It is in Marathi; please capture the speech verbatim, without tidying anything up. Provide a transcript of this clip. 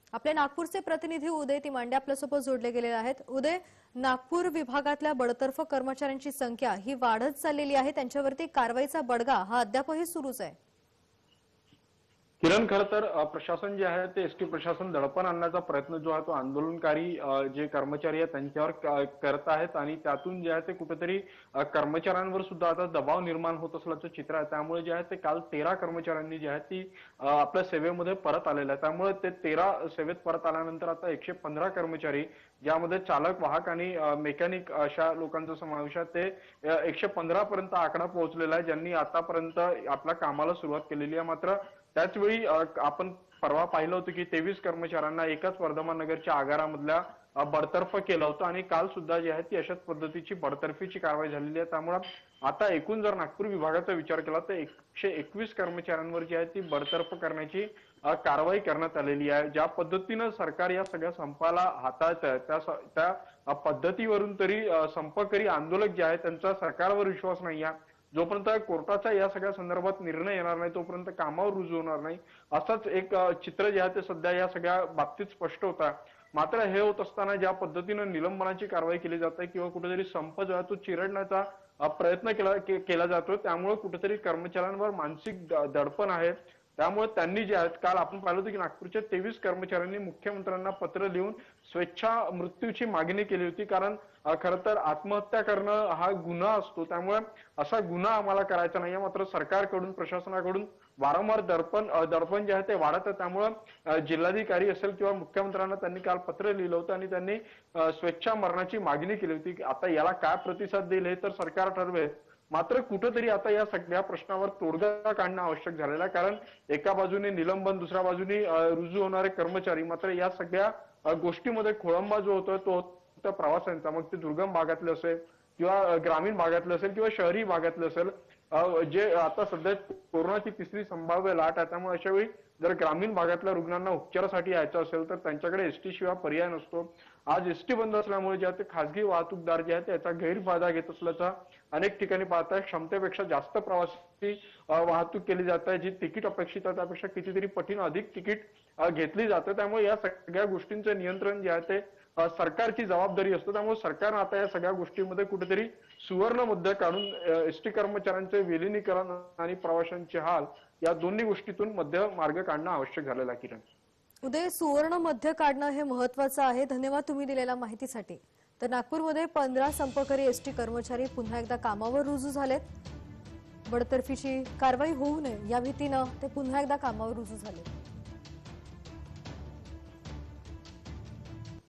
आपले नागपूरचे प्रतिनिधी उदय तिमांडे आपल्यासोबत जोडले गेलेले आहेत। उदय, नागपूर विभागातल्या बडतर्फ कर्मचाऱ्यांची संख्या ही वाढत चाललेली आहे, त्यांच्यावरती कारवाईचा बडगा हा अद्यापही सुरूच आहे। किरण, खर तर प्रशासन जे आहे ते एसटी प्रशासन दडपण आणण्याचा प्रयत्न जो आहे तो आंदोलनकारी जे कर्मचारी आहेत त्यांच्यावर करत आहेत आणि त्यातून जे आहे ते कुठेतरी कर्मचाऱ्यांवर सुद्धा आता दबाव निर्माण होत असल्याचं चित्र आहे। त्यामुळे जे आहे ते काल तेरा कर्मचाऱ्यांनी जे आहे ती आपल्या सेवेमध्ये परत आलेलं आहे। त्यामुळे ते तेरा सेवेत परत आल्यानंतर आता एकशे पंधरा कर्मचारी, ज्यामध्ये चालक, वाहक आणि मेकॅनिक अशा लोकांचा समावेश आहे, ते एकशे पंधरा पर्यंत आकडा पोहोचलेला आहे, ज्यांनी आतापर्यंत आपल्या कामाला सुरुवात केलेली आहे। मात्र त्याचवेळी आपण परवा पाहिलं होतं की तेवीस कर्मचाऱ्यांना एकाच वर्धमान नगरच्या आगारामधल्या बडतर्फ केलं होतं आणि काल सुद्धा जी आहे ती अशाच पद्धतीची बडतर्फीची कारवाई झालेली आहे। त्यामुळे आता एकूण जर नागपूर विभागाचा विचार केला तर एकशे एकवीस कर्मचाऱ्यांवर जी आहे ती बडतर्फ करण्याची कारवाई करण्यात आलेली आहे। ज्या पद्धतीनं सरकार या सगळ्या संपाला हाताळत आहे त्या त्या पद्धतीवरून तरी संपकरी आंदोलक जे आहे त्यांचा सरकारवर विश्वास नाही आहे। जोपर्यंत कोर्टाचा या सगळ्या संदर्भात निर्णय येणार नाही तोपर्यंत कामावर रुजू होणार नाही, असंच एक चित्र जे आहे ते सध्या या सगळ्या बाबतीत स्पष्ट होत आहे। मात्र हे होत असताना ज्या पद्धतीनं निलंबनाची कारवाई केली जाते किंवा कुठेतरी संप जो आहे तो चिरडण्याचा प्रयत्न केला केला जातो, त्यामुळे कुठेतरी कर्मचाऱ्यांवर मानसिक दडपण आहे। त्यामुळे त्यांनी जे आहेत, काल आपण पाहिलं होतं की नागपूरच्या तेवीस कर्मचाऱ्यांनी मुख्यमंत्र्यांना पत्र लिहून स्वेच्छा मृत्यूची मागणी केली होती। कारण खरं तर आत्महत्या करणं हा गुन्हा असतो, त्यामुळे असा गुन्हा आम्हाला करायचा नाहीये। मात्र सरकारकडून, प्रशासनाकडून वारंवार दडपण दडपण जे आहे ते वाढत आहे। त्यामुळे जिल्हाधिकारी असेल किंवा मुख्यमंत्र्यांना त्यांनी काल पत्र लिहिलं होतं आणि त्यांनी स्वेच्छा मरणाची मागणी केली होती। आता याला काय प्रतिसाद देईल हे तर सरकार ठरवेल, मात्र कुठेतरी आता या सगळ्या प्रश्नावर तोडगा काढणं आवश्यक झालेलं आहे। कारण एका बाजूने निलंबन, दुसऱ्या बाजूने रुजू होणारे कर्मचारी, मात्र या सगळ्या गोष्टीमध्ये खोळंबा जो होतोय तो होता प्रवाशांचा, मग ते दुर्गम भागातले असेल किंवा ग्रामीण भागातले असेल किंवा शहरी भागातले असेल, जे आता सध्या कोरोनाची तिसरी संभाव्य लाट आहे। त्यामुळे अशा वेळी जर ग्रामीण भागातल्या रुग्णांना उपचारासाठी यायचं असेल तर त्यांच्याकडे एसटी शिवाय पर्याय नसतो। आज एसटी बंद असल्यामुळे जे आहे ते खासगी वाहतूकदार जे आहेत त्याचा गैरफायदा घेत असल्याचा अनेक ठिकाणी पाहत आहे। क्षमतेपेक्षा जास्त प्रवासी वाहतूक केली जात आहे, जी तिकीट अपेक्षित आहे त्यापेक्षा कितीतरी पटीने अधिक तिकीट घेतली जाते। त्यामुळे या सगळ्या गोष्टींचं नियंत्रण जे आहे ते सरकारची जबाबदारी असतो। त्यामुळे सरकारने आता या सगळ्या गोष्टींमध्ये कुठेतरी सुवर्ण मुद्दे काढून एसटी कर्मचाऱ्यांचे विलिनीकरण आणि प्रवाशांचे हाल या दोन्ही गोष्टीतून मध्य मार्ग काढणं आवश्यक झालेलं आहे। किरण, उदय, सुवर्ण मध्य काढणं हे महत्त्वाचं आहे। धन्यवाद तुम्ही दिलेल्या माहितीसाठी। तर नागपूरमध्ये पंधरा संपकरी एसटी कर्मचारी पुन्हा एकदा कामावर रुजू झालेत। बडतर्फीची कारवाई होऊ नये या भीतीनं ते पुन्हा एकदा कामावर रुजू झाले।